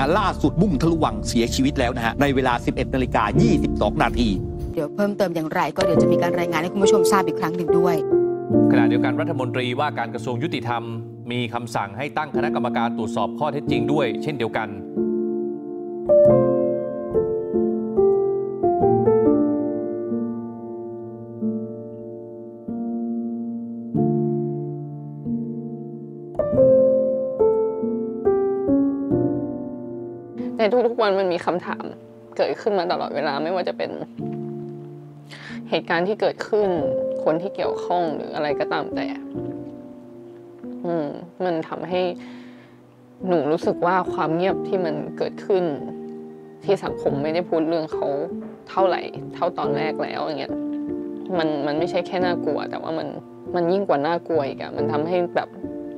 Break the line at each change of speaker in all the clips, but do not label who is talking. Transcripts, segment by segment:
การล่าสุดบุ้งทะลุวังเสียชีวิตแล้วนะฮะในเวลา 11:22 นาที
เดี๋ยวเพิ่มเติมอย่างไรก็เดี๋ยวจะมีการรายงานให้คุณผู้ชมทราบอีกครั้งหนึ่งด้วย
ขณะเดียวกันรัฐมนตรีว่าการกระทรวงยุติธรรมมีคำสั่งให้ตั้งคณะกรรมการตรวจสอบข้อเท็จจริงด้วยเช่นเดียวกัน
ในทุกๆวันมันมีคำถามเกิดขึ้นมาตลอดเวลาไม่ว่าจะเป็นเหตุการณ์ที่เกิดขึ้นคนที่เกี่ยวข้องหรืออะไรก็ตามแต่มันทำให้หนูรู้สึกว่าความเงียบที่มันเกิดขึ้นที่สังคมไม่ได้พูดเรื่องเขาเท่าไหร่เท่าตอนแรกแล้วอย่างเงี้ยมันไม่ใช่แค่น่ากลัวแต่ว่ามันยิ่งกว่าน่ากลัวอีกอะมันทำให้แบบ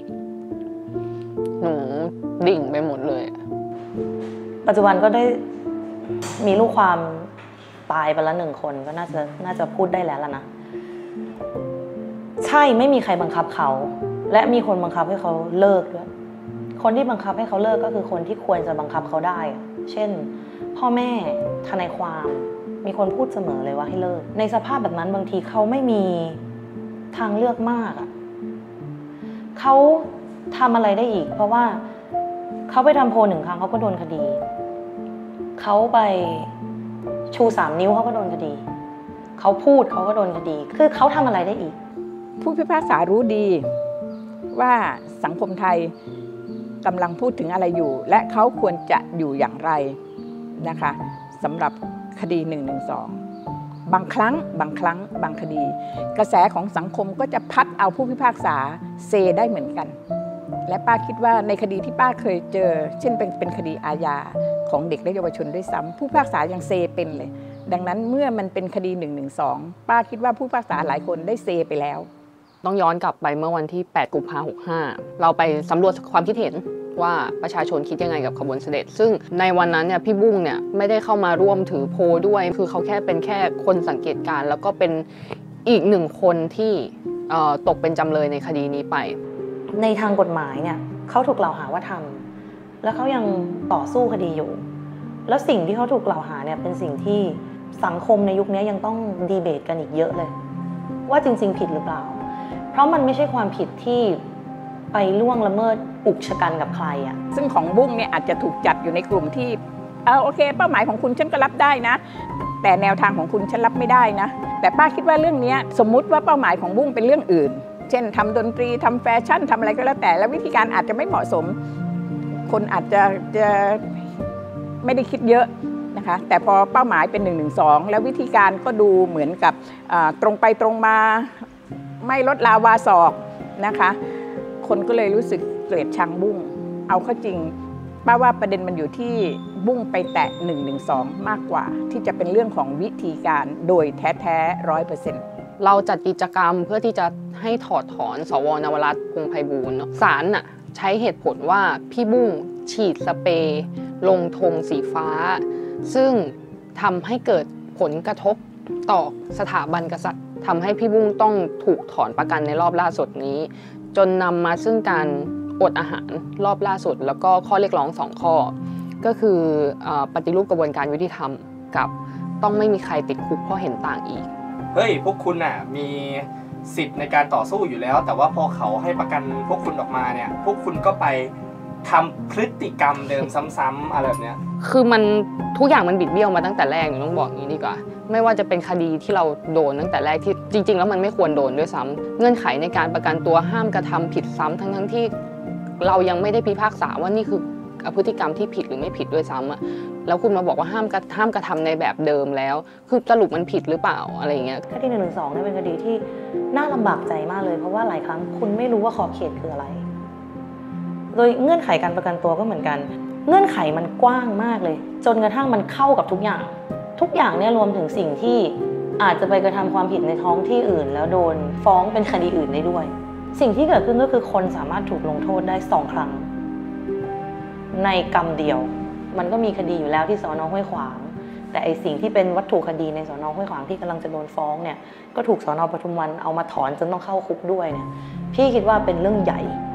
หนูดิ่งไปหมดเลย
ปัจจุบันก็ได้มีลูกความตายไปแล้ว1 คนก็น่าจะพูดได้แล้วล่ะนะใช่ไม่มีใครบังคับเขาและมีคนบังคับให้เขาเลิกด้วยคนที่บังคับให้เขาเลิกก็คือคนที่ควรจะบังคับเขาได้เช่นพ่อแม่ทนายความมีคนพูดเสมอเลยว่าให้เลิกในสภาพแบบนั้นบางทีเขาไม่มีทางเลือกมากเขาทำอะไรได้อีกเพราะว่าเขาไปทำโพล1 ครั้งเขาก็โดนคดีเขาไปชู3 นิ้วเขาก็โดนคดีเขาพูดเขาก็โดนคดีคือเขาทำอะไรได้อีก
ผู้พิพากษารู้ดีว่าสังคมไทยกำลังพูดถึงอะไรอยู่และเขาควรจะอยู่อย่างไรนะคะสำหรับคดี112บางครั้งบางคดีกระแสของสังคมก็จะพัดเอาผู้พิพากษาเซได้เหมือนกันและป้าคิดว่าในคดีที่ป้าเคยเจอเช่นเป็นคดีอาญาของเด็กและเยาวชนด้วยซ้ำผู้พิพากษายังเซเป็นเลยดังนั้นเมื่อมันเป็นคดี112ป้าคิดว่าผู้พิพากษาหลายคนได้เซไปแล้ว
ต้องย้อนกลับไปเมื่อวันที่8 กุมภาพันธ์ 65เราไปสำรวจความคิดเห็นว่าประชาชนคิดยังไงกับขบวนเสด็จซึ่งในวันนั้นเนี่ยพี่บุ้งเนี่ยไม่ได้เข้ามาร่วมถือโพด้วยคือเขาเป็นแค่คนสังเกตการณ์แล้วก็เป็นอีก1 คนที่ตกเป็นจำเลยในคดีนี้ไป
ในทางกฎหมายเนี่ยเขาถูกกล่าวหาว่าทำแล้วเขายังต่อสู้คดีอยู่แล้วสิ่งที่เขาถูกกล่าวหาเนี่ยเป็นสิ่งที่สังคมในยุคนี้ยังต้องดีเบตกันอีกเยอะเลยว่าจริงๆผิดหรือเปล่าเพราะมันไม่ใช่ความผิดที่ไปล่วงละเมิดอุกชะกันกับใคร
ซึ่งของบุ้งเนี่ยอาจจะถูกจัดอยู่ในกลุ่มที่โอเคเป้าหมายของคุณฉันก็รับได้นะแต่แนวทางของคุณฉันรับไม่ได้นะแต่ป้าคิดว่าเรื่องนี้สมมุติว่าเป้าหมายของบุ้งเป็นเรื่องอื่นเช่นทำดนตรีทำแฟชั่นทำอะไรก็แล้วแต่แล้ววิธีการอาจจะไม่เหมาะสมคนอาจจะไม่ได้คิดเยอะนะคะแต่พอเป้าหมายเป็น112แล้ววิธีการก็ดูเหมือนกับตรงไปตรงมาไม่ลดลาวาศอกนะคะคนก็เลยรู้สึกเกลียดชังบุ้งเอาเข้าจริงป้าว่าประเด็นมันอยู่ที่บุ้งไปแตะ112มากกว่าที่จะเป็นเรื่องของวิธีการโดยแท้ๆ 100%
เราจัดกิจกรรมเพื่อที่จะให้ถอดถอนสว.นวรัตน์ พงษ์ไพบูลย์ศาลใช้เหตุผลว่าพี่บุ้งฉีดสเปรย์ลงธงสีฟ้าซึ่งทำให้เกิดผลกระทบต่อสถาบันกษัตริย์ทำให้พี่บุ้งต้องถูกถอนประกันในรอบล่าสุดนี้จนนำมาซึ่งการอดอาหารรอบล่าสุดแล้วก็ข้อเรียกร้อง2 ข้อก็คือปฏิรูปกระบวนการยุติธรรมกับต้องไม่มีใครติดคุกเพราะเห็นต่างอีก
เฮ้ยพวกคุณมีสิทธิ์ในการต่อสู้อยู่แล้วแต่ว่าพอเขาให้ประกันพวกคุณออกมาเนี่ยพวกคุณก็ไปทำพฤติกรรมเดิมซ้ำๆอะไรแบบนี้
คือมันทุกอย่างมันบิดเบี้ยวมาตั้งแต่แรกต้องบอกอย่างนี้ดีกว่าไม่ว่าจะเป็นคดีที่เราโดนตั้งแต่แรกที่จริงๆแล้วมันไม่ควรโดนด้วยซ้ำเงื่อนไขในการประกันตัวห้ามกระทำผิดซ้ำทั้งที่เรายังไม่ได้พิพากษาว่านี่คือพฤติกรรมที่ผิดหรือไม่ผิดด้วยซ้ำแล้วคุณมาบอกว่าห้ามกระทำในแบบเดิมแล้วคือสรุปมันผิดหรือเปล่าอะไรอย่างเงี้ย
คดี112เนี่ยเป็นคดีที่น่าลำบากใจมากเลยเพราะว่าหลายครั้งคุณไม่รู้ว่าขอบเขตคืออะไรโดยเงื่อนไขการประกันตัวก็เหมือนกันเงื่อนไขมันกว้างมากเลยจนกระทั่งมันเข้ากับทุกอย่างเนี่ยรวมถึงสิ่งที่อาจจะไปกระทำความผิดในท้องที่อื่นแล้วโดนฟ้องเป็นคดีอื่นได้ด้วยสิ่งที่เกิดขึ้นก็คือคนสามารถถูกลงโทษได้2 ครั้งในกรรมเดียวมันก็มีคดีอยู่แล้วที่สน.ห้วยขวางแต่ไอสิ่งที่เป็นวัตถุคดีในสน.ห้วยขวางที่กำลังจะโดนฟ้องเนี่ยก็ถูกสน.ปทุมวันเอามาถอนจนต้องเข้าคุกด้วยเนี่ยพี่คิดว่าเป็นเรื่องใหญ่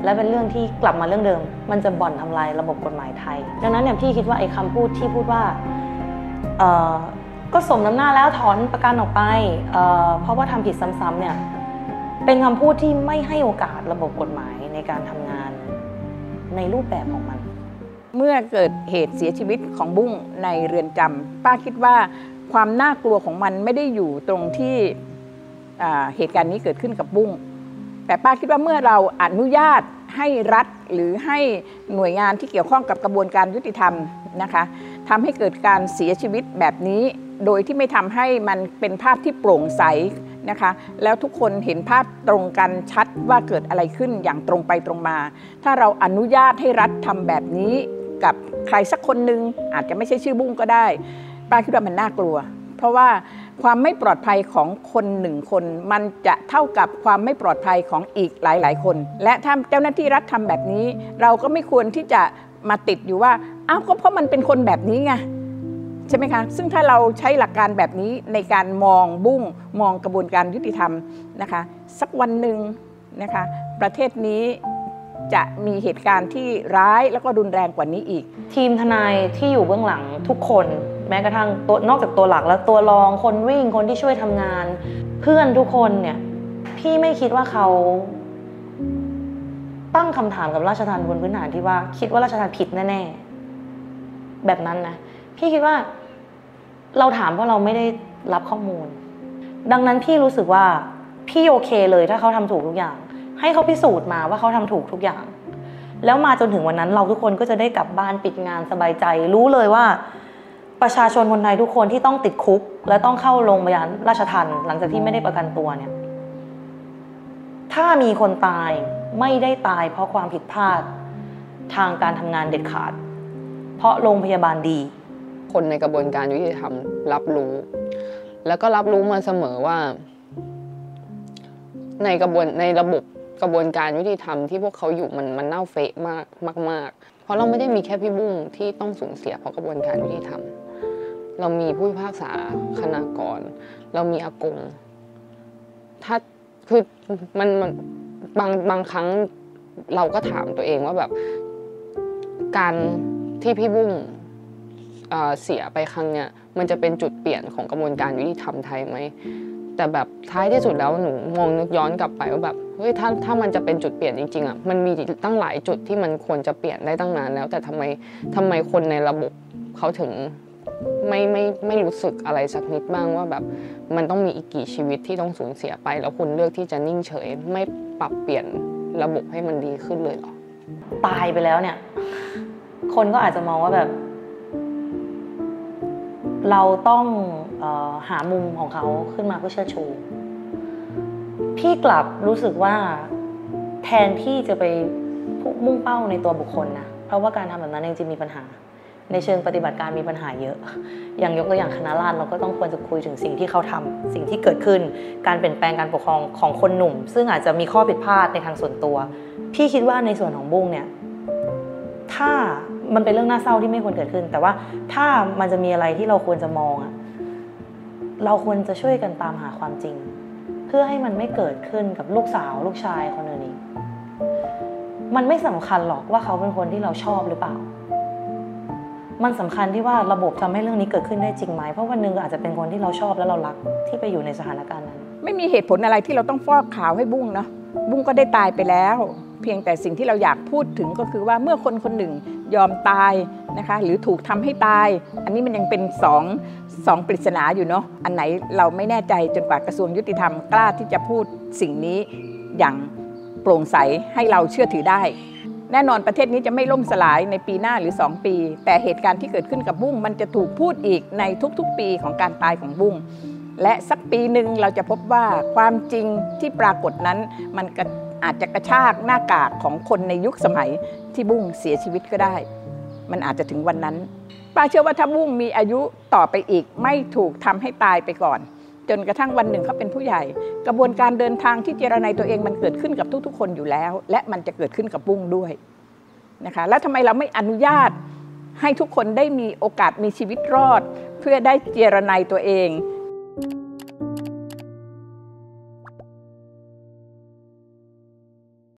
และเป็นเรื่องที่กลับมาเรื่องเดิมมันจะบ่อนทำลายระบบกฎหมายไทยดังนั้นเนี่ยพี่คิดว่าไอ้คำพูดที่พูดว่าก็สมน้ำหน้าแล้วถอนประกันออกไปเพราะว่าทำผิดซ้ำๆเนี่ยเป็นคำพูดที่ไม่ให้โอกาสระบบกฎหมายในการทำงานในรูปแบบของมัน
เมื่อเกิดเหตุเสียชีวิตของบุ้งในเรือนจำป้าคิดว่าความน่ากลัวของมันไม่ได้อยู่ตรงที่เหตุการณ์นี้เกิดขึ้นกับบุ้งแต่ป้าคิดว่าเมื่อเราอนุญาตให้รัฐหรือให้หน่วยงานที่เกี่ยวข้องกับกระบวนการยุติธรรมนะคะทำให้เกิดการเสียชีวิตแบบนี้โดยที่ไม่ทำให้มันเป็นภาพที่โปร่งใสนะคะแล้วทุกคนเห็นภาพตรงกันชัดว่าเกิดอะไรขึ้นอย่างตรงไปตรงมาถ้าเราอนุญาตให้รัฐทำแบบนี้กับใครสักคนหนึ่งอาจจะไม่ใช่ชื่อบุ้งก็ได้ป้าคิดว่ามันน่ากลัวเพราะว่าความไม่ปลอดภัยของคนหนึ่งคนมันจะเท่ากับความไม่ปลอดภัยของอีกหลายๆคนและถ้าเจ้าหน้าที่รัฐทำแบบนี้เราก็ไม่ควรที่จะมาติดอยู่ว่าอ้าวก็เพราะมันเป็นคนแบบนี้ไงใช่ไหมคะซึ่งถ้าเราใช้หลักการแบบนี้ในการมองบุ้งมองกระบวนการยุติธรรมนะคะสักวันหนึ่งนะคะประเทศนี้จะมีเหตุการณ์ที่ร้ายแล้วก็รุนแรงกว่านี้อีก
ทีมทนายที่อยู่เบื้องหลังทุกคนแม้กระทั่งนอกจากตัวหลักแล้วตัวรองคนวิ่งคนที่ช่วยทำงานเพื่อนทุกคนเนี่ยพี่ไม่คิดว่าเขาตั้งคำถามกับราชทัณฑ์บนพื้นฐานที่ว่าคิดว่าราชทัณฑ์ผิดแน่ๆแบบนั้นนะพี่คิดว่าเราถามเพราะเราไม่ได้รับข้อมูลดังนั้นพี่รู้สึกว่าพี่โอเคเลยถ้าเขาทำถูกทุกอย่างให้เขาพิสูจน์มาว่าเขาทำถูกทุกอย่างแล้วมาจนถึงวันนั้นเราทุกคนก็จะได้กลับบ้านปิดงานสบายใจรู้เลยว่าประชาชนคนไทยทุกคนที่ต้องติดคุกและต้องเข้าโรงพยาบาลราชทัณฑ์หลังจากที่ไม่ได้ประกันตัวเนี่ยถ้ามีคนตายไม่ได้ตายเพราะความผิดพลาดทางการทำงานเด็ดขาดเพราะโรงพยาบาลดี
คนในกระบวนการยุติธรรมรับรู้แล้วก็รับรู้มาเสมอว่าในระบบกระบวนการยุติธรรมที่พวกเขาอยู่มันเน่าเฟะมากเพราะเราไม่ได้มีแค่พี่บุ้งที่ต้องสูญเสียเพราะกระบวนการยุติธรรมเรามีผู้พิพากษาคณากรเรามีอากงถ้าคือมันบางครั้งเราก็ถามตัวเองว่าแบบการที่พี่บุ้งเสียไปครั้งเนี้ยมันจะเป็นจุดเปลี่ยนของกระบวนการยุติธรรมไทยไหมแต่แบบท้ายที่สุดแล้วหนูมองนึกย้อนกลับไปว่าแบบเฮ้ยถ้ามันจะเป็นจุดเปลี่ยนจริงๆอ่ะมันมีตั้งหลายจุดที่มันควรจะเปลี่ยนได้ตั้งนานแล้วแต่ทำไมคนในระบบเขาถึงไม่รู้สึกอะไรสักนิดบ้างว่าแบบมันต้องมีอีกกี่ชีวิตที่ต้องสูญเสียไปแล้วคุณเลือกที่จะนิ่งเฉยไม่ปรับเปลี่ยนระบบให้มันดีขึ้นเลยเหรอ
ตายไปแล้วเนี่ยคนก็อาจจะมองว่าแบบเราต้องหามุมของเขาขึ้นมาเพื่อเชิดชูพี่กลับรู้สึกว่าแทนที่จะไปมุ่งเป้าในตัวบุคคลนะเพราะว่าการทำแบบนั้นจริงๆมีปัญหาในเชิงปฏิบัติการมีปัญหาเยอะอย่างยกตัวอย่างคณะราษฎรเราก็ต้องควรจะคุยถึงสิ่งที่เขาทำสิ่งที่เกิดขึ้นการเปลี่ยนแปลงการปกครองของคนหนุ่มซึ่งอาจจะมีข้อผิดพลาดในทางส่วนตัวพี่คิดว่าในส่วนของบุ้งเนี่ยถ้ามันเป็นเรื่องน่าเศร้าที่ไม่ควรเกิดขึ้นแต่ว่าถ้ามันจะมีอะไรที่เราควรจะมองอะเราควรจะช่วยกันตามหาความจริงเพื่อให้มันไม่เกิดขึ้นกับลูกสาวลูกชายคนอื่นอีกมันไม่สำคัญหรอกว่าเขาเป็นคนที่เราชอบหรือเปล่ามันสำคัญที่ว่าระบบทำให้เรื่องนี้เกิดขึ้นได้จริงไหมเพราะวันหนึ่งอาจจะเป็นคนที่เราชอบและเรารักที่ไปอยู่ในสถานการณ์นั้น
ไม่มีเหตุผลอะไรที่เราต้องฟอกขาวให้บุ้งเนาะบุ้งก็ได้ตายไปแล้วเพียงแต่สิ่งที่เราอยากพูดถึงก็คือว่าเมื่อคนคนหนึ่งยอมตายนะคะหรือถูกทำให้ตายอันนี้มันยังเป็นสองปริศนาอยู่เนาะอันไหนเราไม่แน่ใจจนกว่ากระทรวงยุติธรรมกล้าที่จะพูดสิ่งนี้อย่างโปร่งใสให้เราเชื่อถือได้แน่นอนประเทศนี้จะไม่ล่มสลายในปีหน้าหรือ2ปีแต่เหตุการณ์ที่เกิดขึ้นกับบุ้งมันจะถูกพูดอีกในทุกๆปีของการตายของบุ้งและสักปีหนึ่งเราจะพบว่าความจริงที่ปรากฏนั้นมันอาจจะกระชากหน้ากากของคนในยุคสมัยที่บุ้งเสียชีวิตก็ได้มันอาจจะถึงวันนั้นป้าเชื่อว่าถ้าบุ้งมีอายุต่อไปอีกไม่ถูกทำให้ตายไปก่อนจนกระทั่งวันหนึ่งเขาเป็นผู้ใหญ่กระบวนการเดินทางที่เจรไนตัวเองมันเกิดขึ้นกับทุกๆคนอยู่แล้วและมันจะเกิดขึ้นกับบุ้งด้วยนะคะแล้วทำไมเราไม่อนุญาตให้ทุกคนได้มีโอกาสมีชีวิตรอดเพื่อได้เจรไนตัวเอง